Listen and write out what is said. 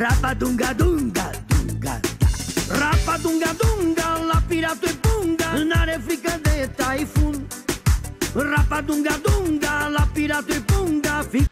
Rapa-dunga-dunga, dunga. Rapa-dunga-dunga, la piratul e punga, n-are frică de taifun. Rapa-dunga-dunga, la piratul e punga,